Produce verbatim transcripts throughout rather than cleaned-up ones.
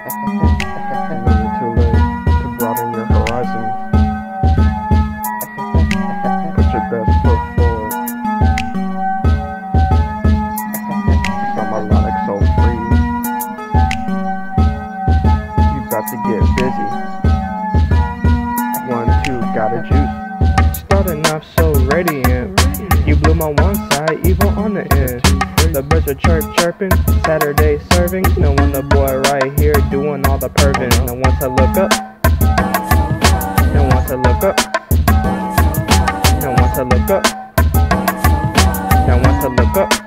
Never too late to broaden your horizons. Put your best foot forward. Some melodic so free. You got to get busy. One, two, got a juice. Starting off so radiant, you blew my one side, evil on the end. The birds are chirp chirping, Saturday serving. No wonder boy right here doing all the perving. No one to look up, no one to look up, no one to look up, no one to look up.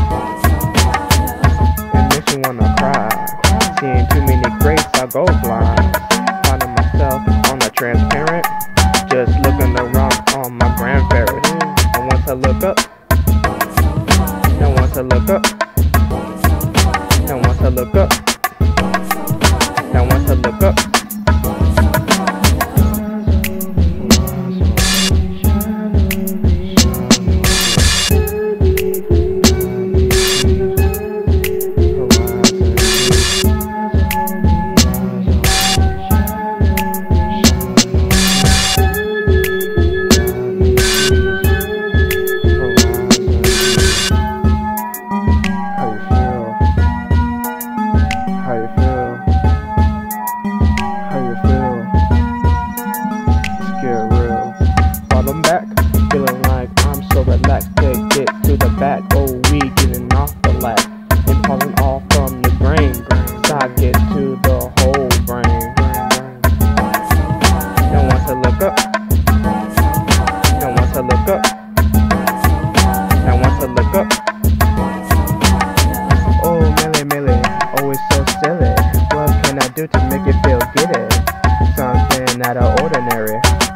It makes me wanna cry, seeing too many grace, I go blind. Finding myself on a transparent, just looking around on my grandparents. No one to look up, no one to look up, no one to look up, no one to look up. I'm back, feeling like I'm so relaxed. Take it to the back, oh we getting off the lap. Impulsing all from the brain, socket to the whole brain. No one to look up, no one to look up, no one to look up. Oh Millie Millie, always so silly. What can I do to make you feel giddy? Something out of ordinary.